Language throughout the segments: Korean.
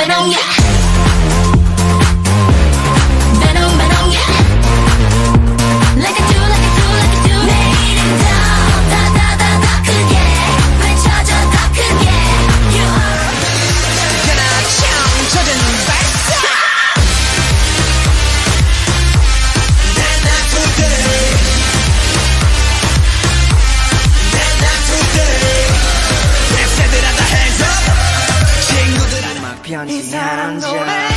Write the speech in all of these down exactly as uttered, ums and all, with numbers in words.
venom, yeah. Venom, venom, yeah. Like I do, like I do, like I do. 내일은 더, 더, 더, 더, 더 크게 외쳐줘, 더 크게. You are 연합창 젖은 발사. That's not today. That's not today. 랩새들아 다 hands up. 친구들 막 변신하는 자.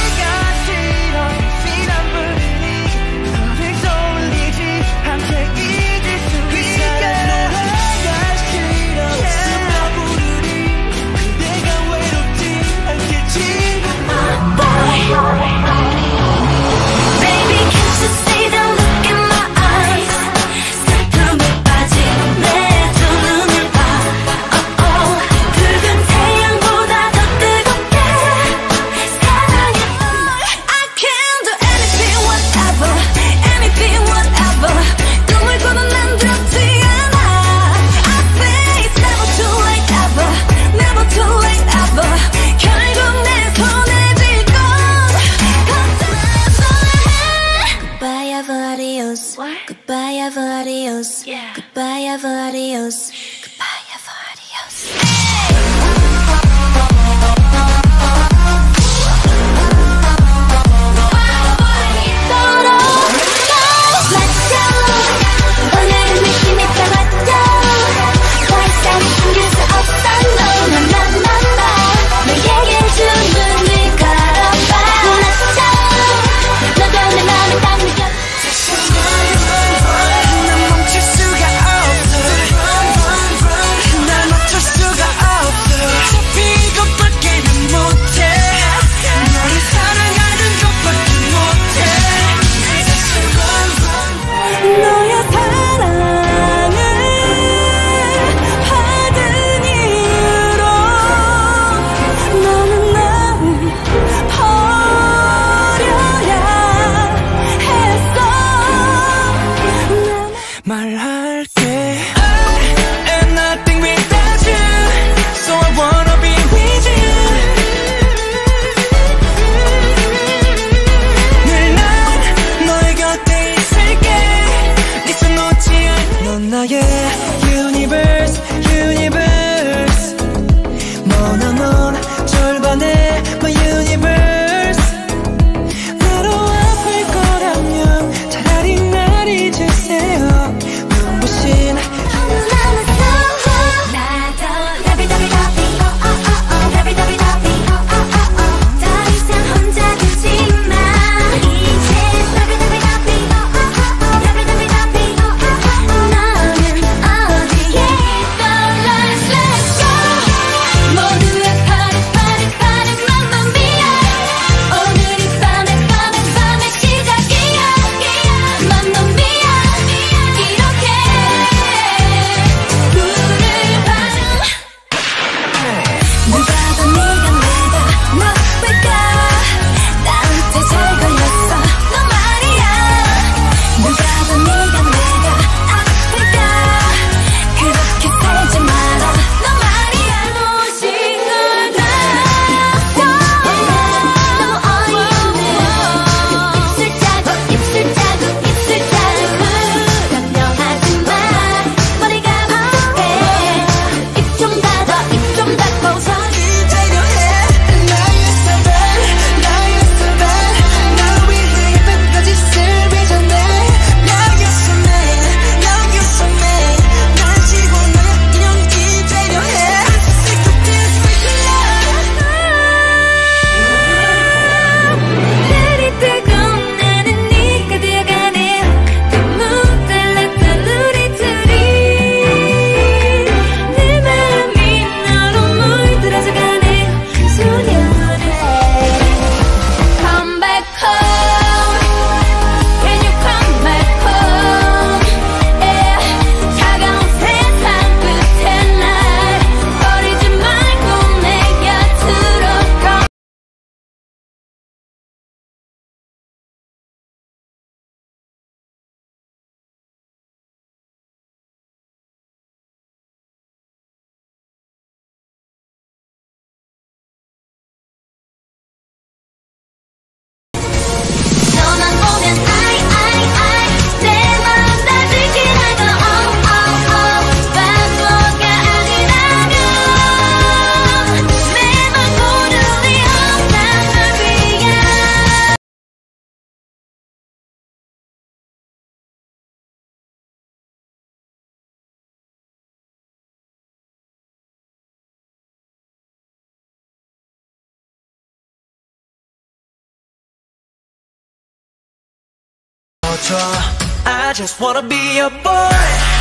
Goodbye, adios. Yeah. Goodbye, adios. Goodbye, adios. 오늘은 느낌이 변했죠. 더 이상 숨길 수 없어. No, no, no, no, no. 너에게 주문을 걸어봐. 몰랐죠. 너도 내 맘을 딱 느꼈. 난 멈출 수가 없어. 열어줘. I just wanna be a boy.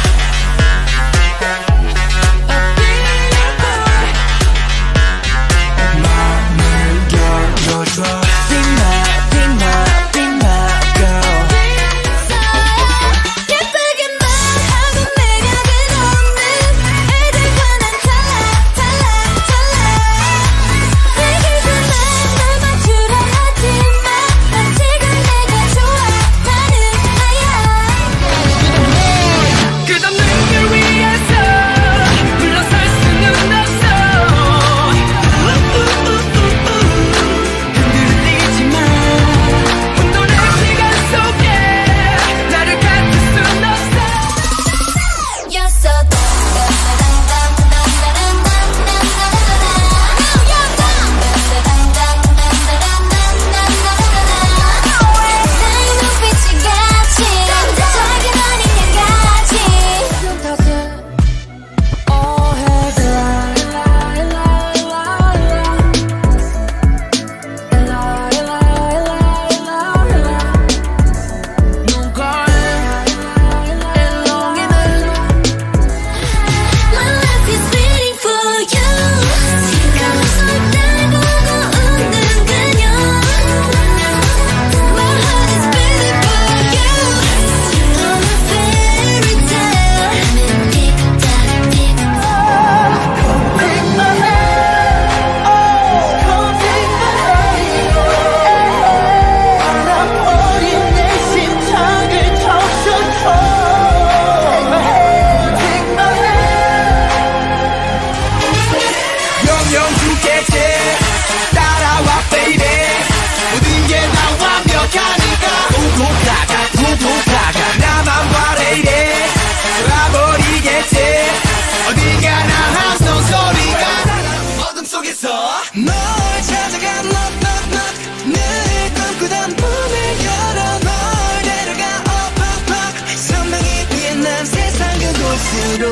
널 찾아가 knock knock knock 늘 꿈꾸던 문을 열어 널 데려가 up up up 선명히 빛난 세상 그곳으로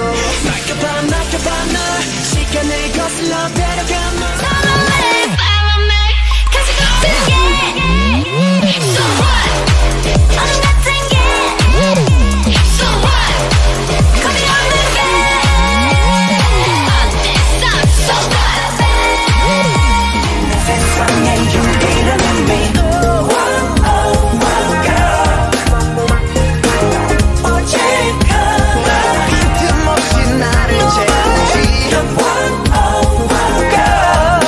맡겨봐 맡겨봐 널 시간을 거슬러 데려가 널 Follow me, follow me 가지고 있게 So what 어둠 같은 게 So what 겁이 없는 게 어딨어 So what 세상에 용기라는 미 Oh oh oh girl 어제까지 빈틈없이 나를 채우지 Oh oh oh girl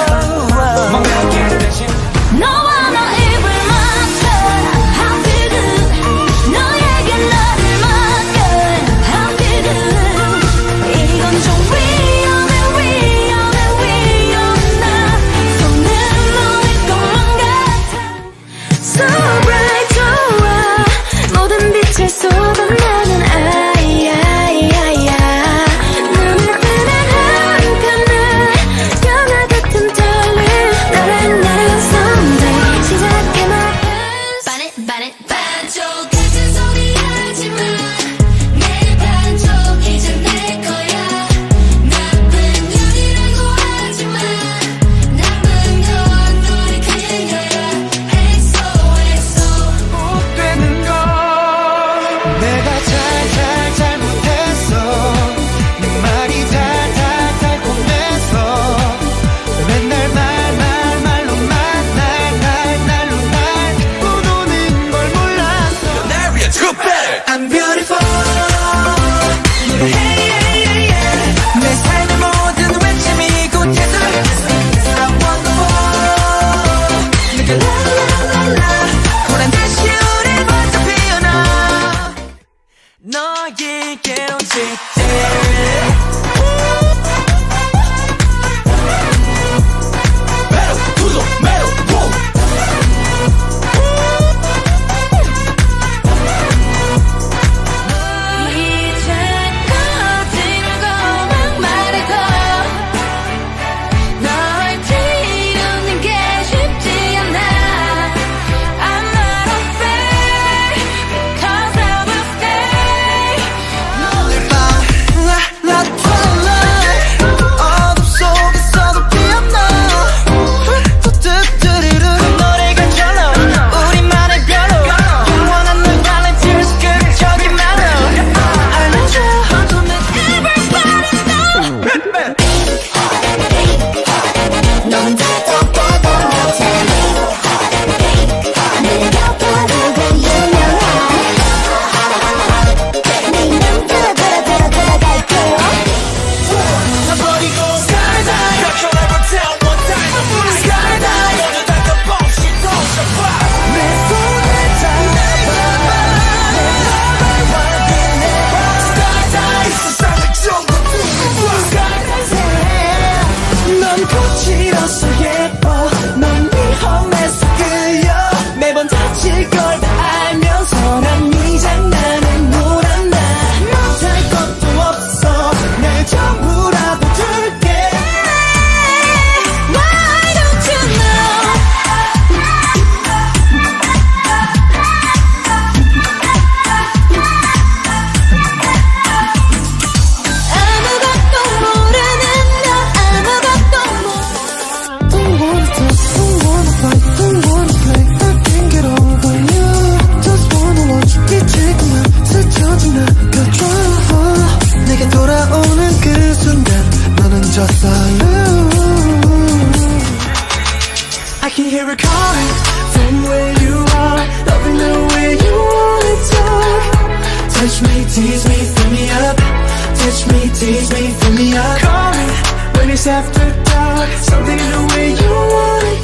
Days after dark, something the way you want it.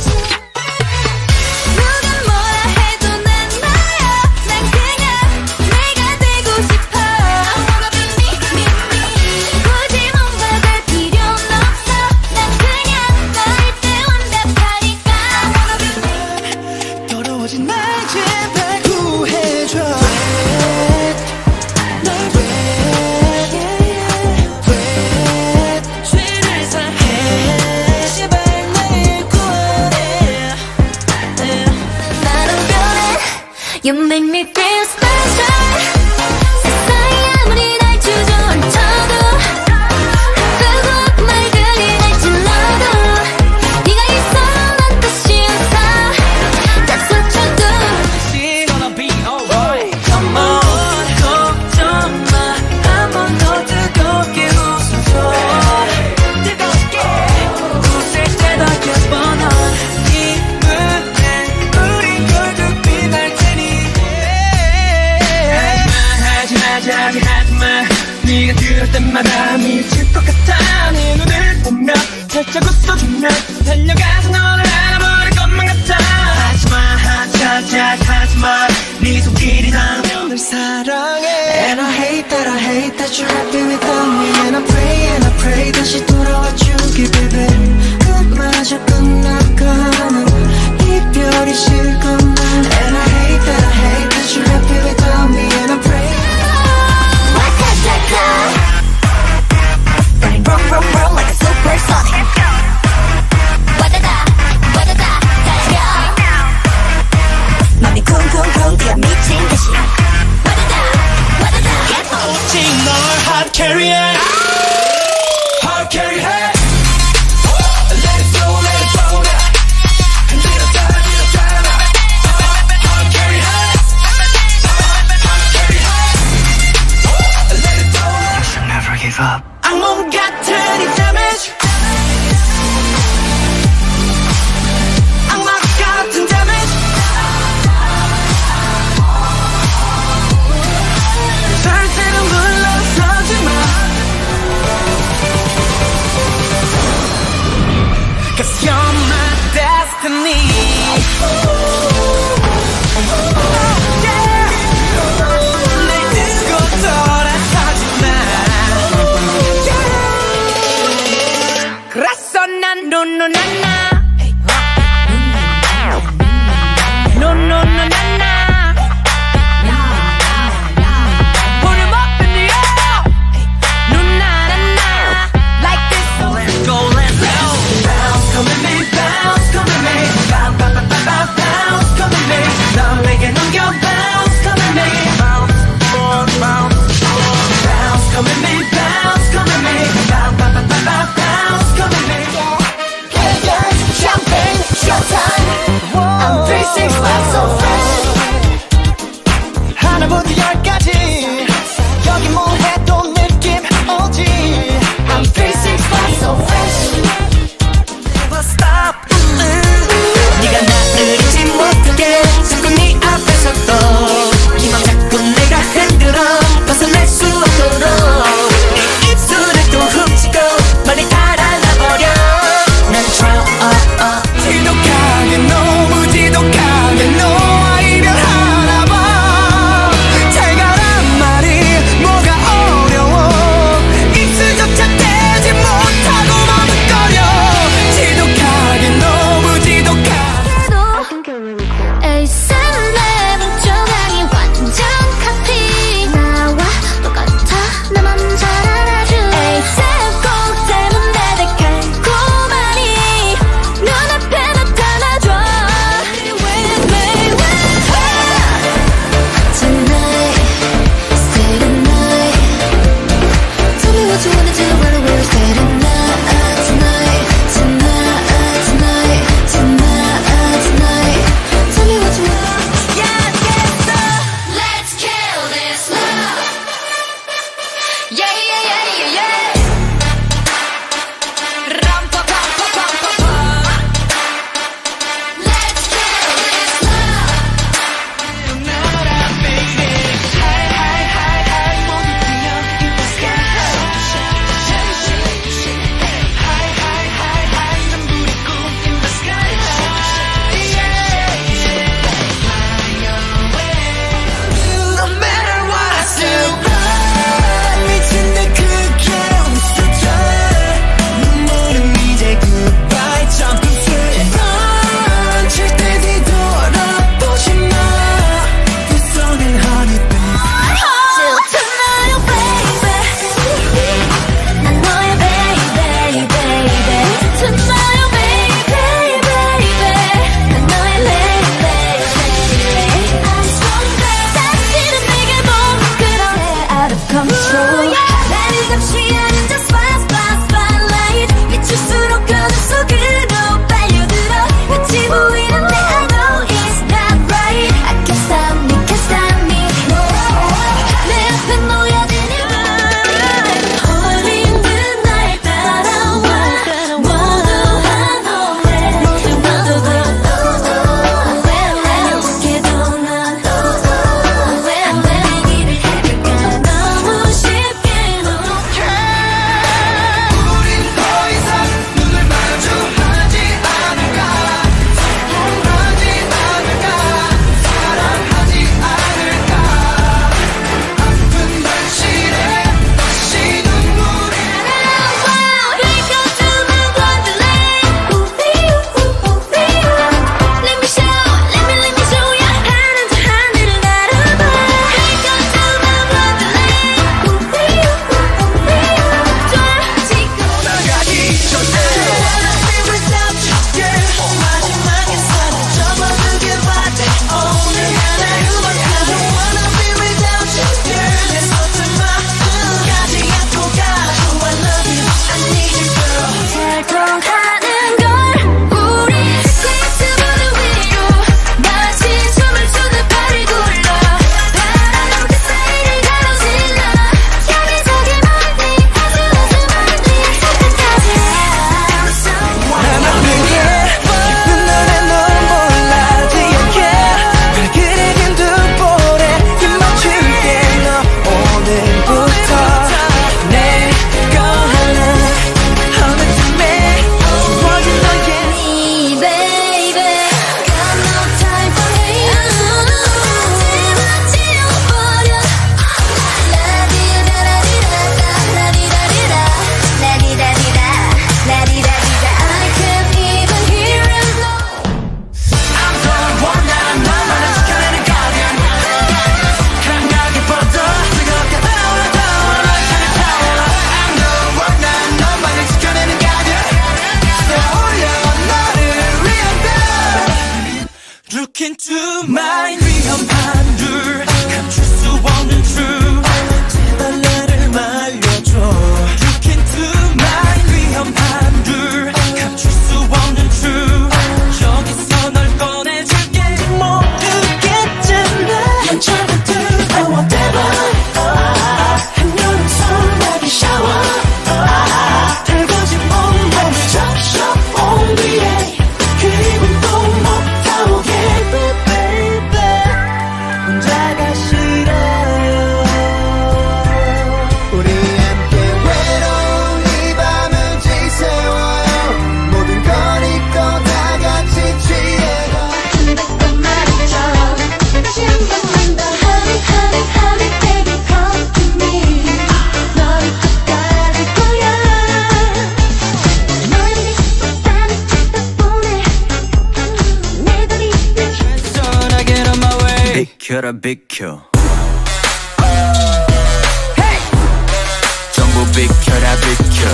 누가 뭐라 해도 난 나야. 난 그냥 내가 되고 싶어. I wanna be me, me, me. 굳이 뭔가 될 필요는 없어. 난 그냥 너일 때 완벽하니까. I wanna be me. 더러워진 날 제발 구해줘. 날 왜, 왜 죄를 사해. 제발 날 구원해. 나는 변해. You make me feel special. 세상이 아무리 날 주저앉혀도 끄고 말들이 날 찔러도 네가 있어 난 또 쉬어서 That's what you do. It's gonna be alright. Come on, 걱정 마. 한 번 더 뜨겁게 웃어줘. 뜨겁게 웃을 때다 겹번한 이 무대 우리 결국 빛날 테니. 하지마 하지마 하지마 네가 그럴 때마다 미칠 것 같아. 네 눈을 보며 살짝 웃어주면 달려가서 너를 알아버릴 것만 같아. 하지마 하지마 하지마 네 손길이 닿으면 널 사랑해. And I hate that I hate that you're happy without me. And I pray and I pray 다시 돌아와 주길 baby. 끝마저 끝나가는 이별이 싫건만. And I hate that I hate that you're happy without me. And I pray Running roll roll roll like a supersonic. 와다다 비켜라 비켜 전부 비켜라 비켜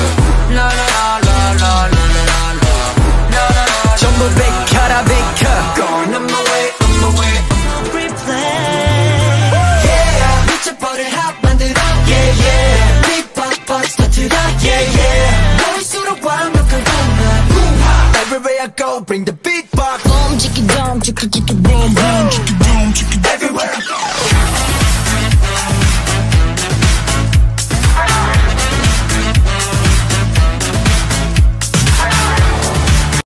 전부 비켜라 비켜 Going on my way, on my way. Replay. Yeah, 미쳐버릴 핫 만들어. Yeah, yeah. Beat pop 스타트다. Yeah, yeah. 너일수록 완벽한 공간. Everywhere I go, bring the beatbox. Boom, chicka, boom, chicka, chicka, boom, boom, chicka, boom, chicka.